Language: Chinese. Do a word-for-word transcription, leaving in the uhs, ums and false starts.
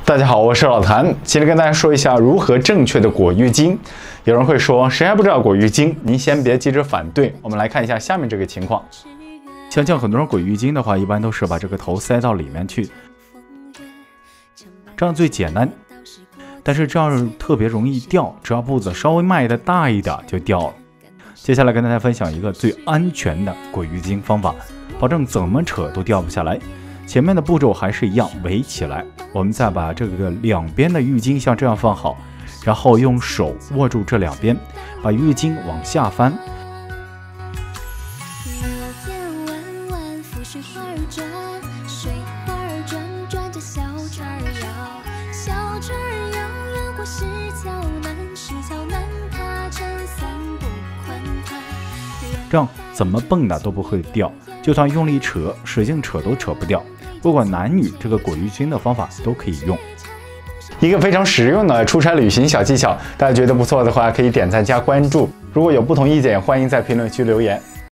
大家好，我是老谭，今天跟大家说一下如何正确的裹浴巾。有人会说，谁还不知道裹浴巾？您先别急着反对，我们来看一下下面这个情况。像像很多人裹浴巾的话，一般都是把这个头塞到里面去，这样最简单。但是这样特别容易掉，只要步子稍微迈的大一点就掉了。接下来跟大家分享一个最安全的裹浴巾方法，保证怎么扯都掉不下来。前面的步骤还是一样，围起来，我们再把这个两边的浴巾像这样放好，然后用手握住这两边，把浴巾往下翻。这样怎么蹦的都不会掉，就算用力扯，使劲扯都扯不掉。不管男女，这个裹浴巾的方法都可以用。一个非常实用的出差旅行小技巧，大家觉得不错的话，可以点赞加关注。如果有不同意见，欢迎在评论区留言。